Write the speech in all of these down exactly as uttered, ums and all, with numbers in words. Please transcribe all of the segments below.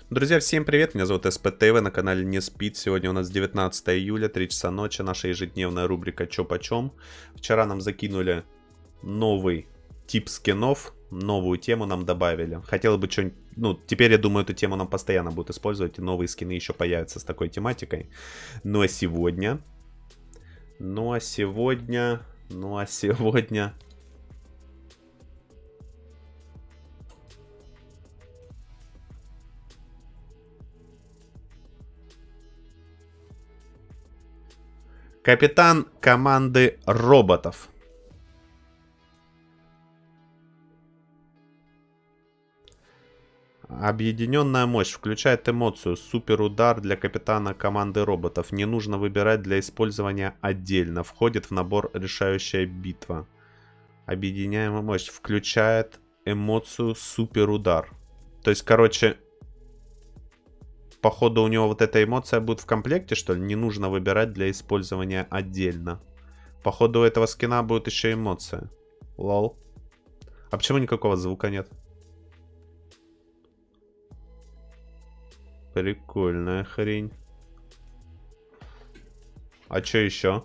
Друзья, всем привет, меня зовут СПТ, вы на канале Не Спит. Сегодня у нас девятнадцатое июля, три часа ночи, наша ежедневная рубрика «Чё почем?». Вчера нам закинули новый тип скинов, новую тему нам добавили. Хотел бы что-нибудь, ну, теперь я думаю, эту тему нам постоянно будут использовать, и новые скины еще появятся с такой тематикой. Ну а сегодня, ну а сегодня, ну а сегодня... Капитан команды роботов. Объединенная мощь включает эмоцию суперудар для капитана команды роботов. Не нужно выбирать для использования отдельно. Входит в набор решающая битва. Объединяемая мощь включает эмоцию суперудар. То есть, короче, походу у него вот эта эмоция будет в комплекте, что ли? Не нужно выбирать для использования отдельно. Походу у этого скина будет еще эмоция. Лол. А почему никакого звука нет? Прикольная хрень. А что еще?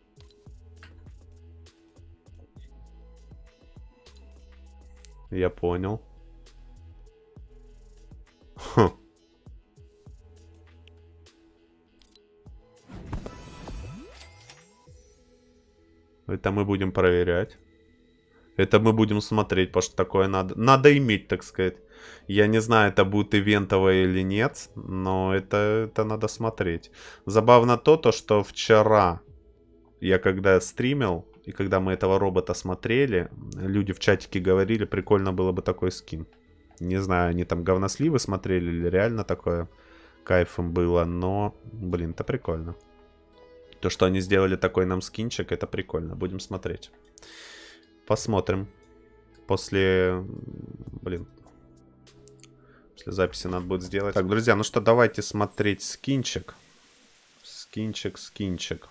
Я понял. Хм. Это мы будем проверять. Это мы будем смотреть, потому что такое надо. Надо иметь, так сказать. Я не знаю, это будет ивентовое или нет, но это, это надо смотреть. Забавно то, то, что вчера я когда стримил, и когда мы этого робота смотрели, люди в чатике говорили, прикольно было бы такой скин. Не знаю, они там говносливы смотрели или реально такое кайфом было, но, блин, это прикольно. То, что они сделали такой нам скинчик, это прикольно. Будем смотреть. Посмотрим. После... Блин. После записи надо будет сделать. Так, друзья, ну что, давайте смотреть скинчик. Скинчик, скинчик.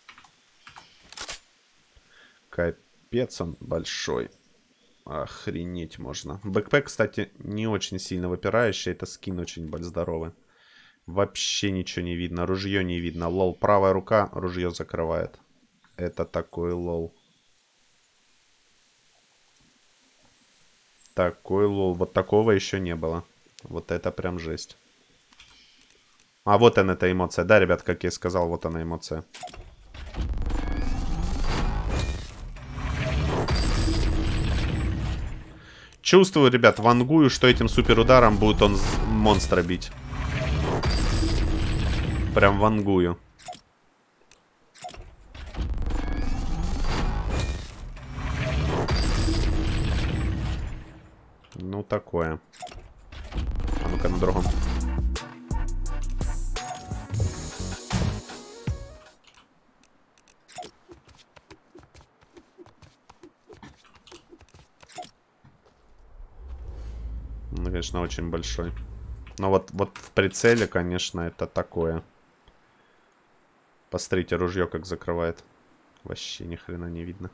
Капец он большой. Охренеть можно. Бэкпэк, кстати, не очень сильно выпирающий. Это скин очень здоровый. Вообще ничего не видно. Ружье не видно. Лол. Правая рука ружье закрывает. Это такой лол. Такой лол. Вот такого еще не было. Вот это прям жесть. А вот она, эта эмоция. Да, ребят, как я и сказал, вот она эмоция. Чувствую, ребят, вангую, что этим суперударом будет он монстра бить. Прям вангую. Ну, такое. А ну-ка, на другом. Ну, конечно, очень большой. Но вот, вот в прицеле, конечно, это такое. Посмотрите, ружье как закрывает. Вообще ни хрена не видно.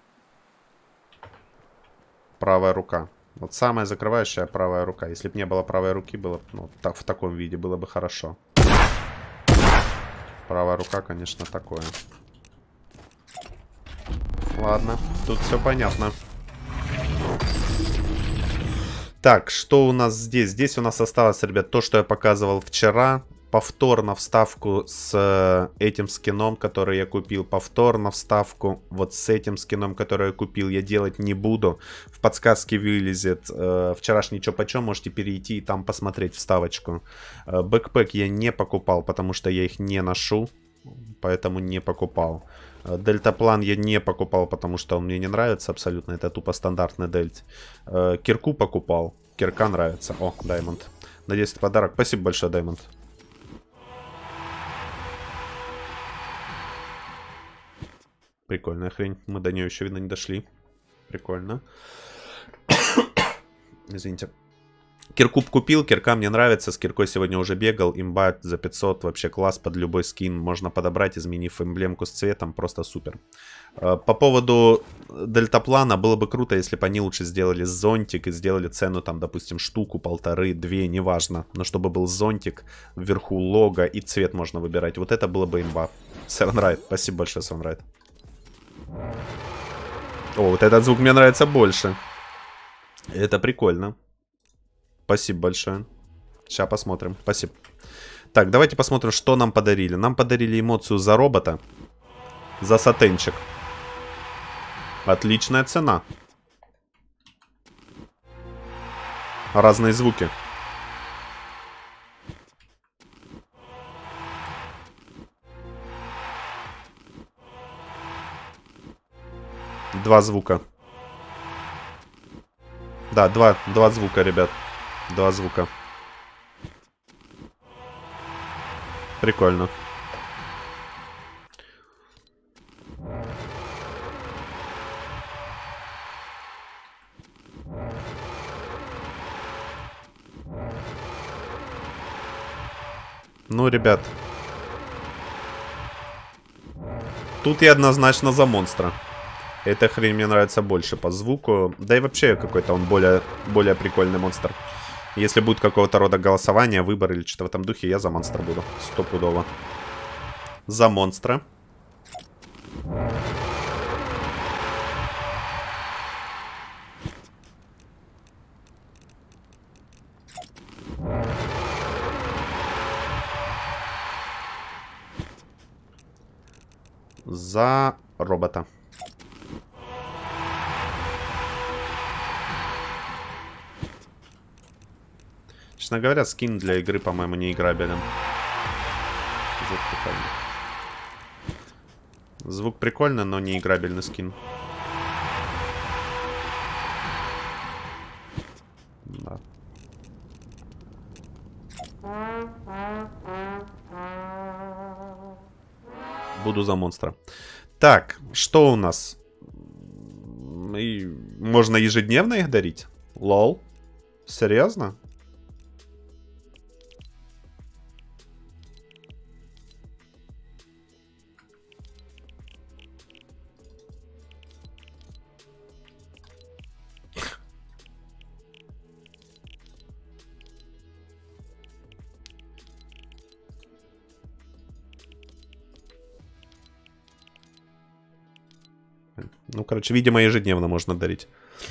Правая рука. Вот самая закрывающая правая рука. Если бы не было правой руки, было бы, ну, так, в таком виде было бы хорошо. Правая рука, конечно, такое. Ладно, тут все понятно. Так, что у нас здесь? Здесь у нас осталось, ребят, то, что я показывал вчера. Повторно вставку с этим скином, который я купил. Повторно вставку вот с этим скином, который я купил, я делать не буду. В подсказке вылезет э, вчерашний чё почем. Можете перейти и там посмотреть вставочку. Э, бэкпэк я не покупал, потому что я их не ношу. Поэтому не покупал. Э, дельтаплан я не покупал, потому что он мне не нравится абсолютно. Это тупо стандартный дельт. Э, кирку покупал. Кирка нравится. О, Даймонд. Надеюсь, это подарок. Спасибо большое, Даймонд. Прикольная хрень. Мы до нее еще, видно, не дошли. Прикольно. Извините. Кирку купил, кирка мне нравится, с киркой сегодня уже бегал, имба за пятьсот, вообще класс, под любой скин можно подобрать, изменив эмблемку с цветом, просто супер. По поводу дельтаплана, было бы круто, если бы они лучше сделали зонтик и сделали цену там, допустим, штуку, полторы, две, неважно, но чтобы был зонтик, вверху лого и цвет можно выбирать, вот это было бы имба. Севенрайт, спасибо большое, Севенрайт. О, вот этот звук мне нравится больше. Это прикольно. Спасибо большое. Сейчас посмотрим. Спасибо. Так, давайте посмотрим, что нам подарили. Нам подарили эмоцию за робота. За сатенчик. Отличная цена. Разные звуки. Два звука. Да, два, два звука, ребят. Два звука. Прикольно. Ну, ребят. Тут я однозначно за монстра. Эта хрень мне нравится больше по звуку. Да и вообще какой-то он более, более прикольный монстр. Если будет какого-то рода голосование, выбор или что-то в этом духе, я за монстра буду. Стопудово. За монстра. За робота. Честно говоря, скин для игры, по-моему, не играбелен. Звук прикольный. Звук прикольный, но не играбельный скин. Да. Буду за монстра. Так, что у нас? И можно ежедневно их дарить? Лол. Серьезно? Ну, короче, видимо, ежедневно можно дарить.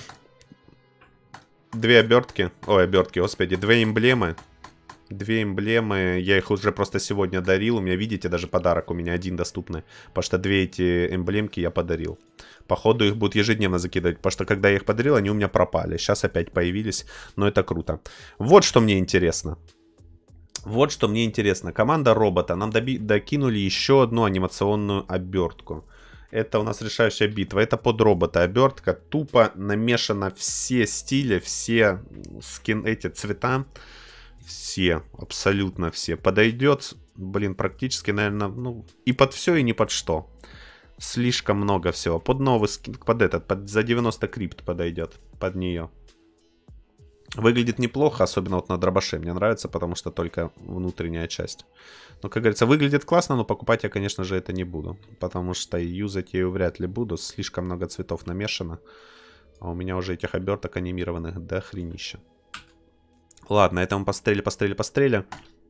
Две обертки. Ой, обертки, господи. Две эмблемы. Две эмблемы. Я их уже просто сегодня дарил. У меня, видите, даже подарок у меня один доступный. Потому что две эти эмблемки я подарил. Походу, их будут ежедневно закидывать. Потому что, когда я их подарил, они у меня пропали. Сейчас опять появились. Но это круто. Вот что мне интересно. Вот что мне интересно. Команда робота. Нам докинули еще одну анимационную обертку. Это у нас решающая битва. Это под робота обертка. Тупо намешано все стили, все скин, эти цвета. Все, абсолютно все. Подойдет, блин, практически, наверное, ну, и под все, и не под что. Слишком много всего. Под новый скин, под этот, под, за девяносто крипт подойдет. Под нее. Выглядит неплохо, особенно вот на дробаше. Мне нравится, потому что только внутренняя часть. Но, как говорится, выглядит классно, но покупать я, конечно же, это не буду. Потому что юзать я ее вряд ли буду. Слишком много цветов намешано. А у меня уже этих оберток анимированных до хренища. Ладно, это мы пострели, пострели, пострели.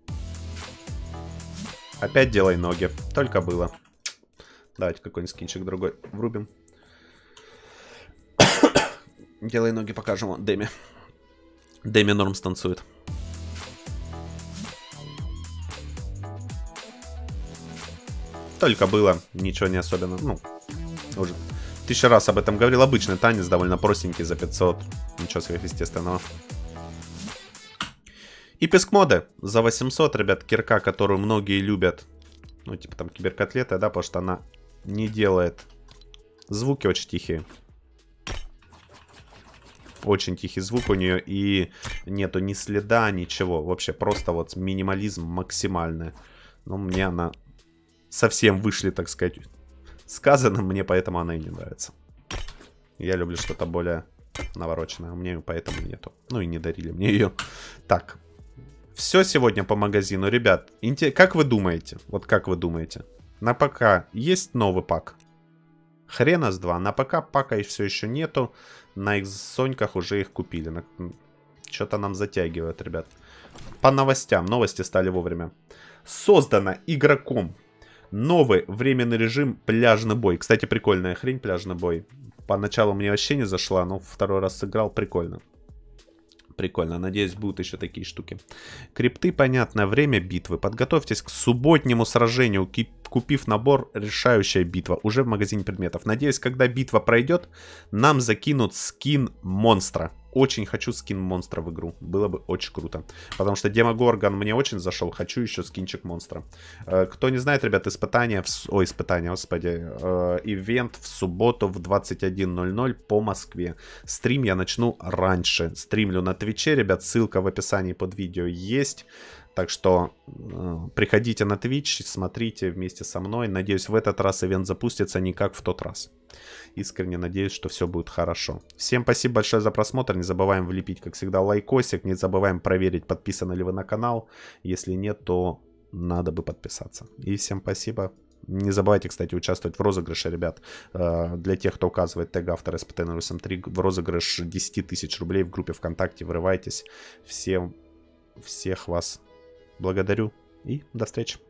Опять делай ноги. Только было. Давайте какой-нибудь скинчик другой врубим. Делай ноги покажем. Вот, Дэми. Дэми Нормс танцует. Только было, ничего не особенно. Ну, уже тысячу раз об этом говорил. Обычный танец, довольно простенький, за пятьсот. Ничего сверхъестественного. И пескмоды за восемьсот, ребят. Кирка, которую многие любят. Ну, типа там киберкотлета, да, потому что она не делает. Звуки очень тихие. Очень тихий звук у нее. И нету ни следа, ничего. Вообще просто вот минимализм максимальный. Но мне она совсем вышли, так сказать, сказано. Мне поэтому она и не нравится. Я люблю что-то более навороченная. У меня поэтому нету. Ну и не дарили мне ее. Так. Все сегодня по магазину. Ребят, как вы думаете? Вот как вы думаете? На ПК есть новый пак? Хрена с два. На ПК пака все еще нету. На Xоньках уже их купили. Что-то нам затягивает, ребят. По новостям. Новости стали вовремя. Создано игроком новый временный режим пляжный бой. Кстати, прикольная хрень, пляжный бой. Поначалу мне вообще не зашла, но второй раз сыграл. Прикольно. Прикольно. Надеюсь, будут еще такие штуки. Крипты, понятное время битвы. Подготовьтесь к субботнему сражению, купив набор «Решающая битва» уже в магазине предметов. Надеюсь, когда битва пройдет, нам закинут скин монстра. Очень хочу скин монстра в игру. Было бы очень круто. Потому что Демогоргон мне очень зашел. Хочу еще скинчик монстра. Кто не знает, ребят, испытание... В... Ой, испытание, господи. Ивент в субботу в двадцать один ноль ноль по Москве. Стрим я начну раньше. Стримлю на Твиче, ребят. Ссылка в описании под видео есть. Так что э, приходите на Twitch, смотрите вместе со мной. Надеюсь, в этот раз ивент запустится не как в тот раз. Искренне надеюсь, что все будет хорошо. Всем спасибо большое за просмотр. Не забываем влепить, как всегда, лайкосик. Не забываем проверить, подписаны ли вы на канал. Если нет, то надо бы подписаться. И всем спасибо. Не забывайте, кстати, участвовать в розыгрыше, ребят. Э, для тех, кто указывает тег автора эс пэ тэ ноль восемь три, в розыгрыш десять тысяч рублей в группе ВКонтакте. Врывайтесь. Всем, всех вас благодарю и до встречи.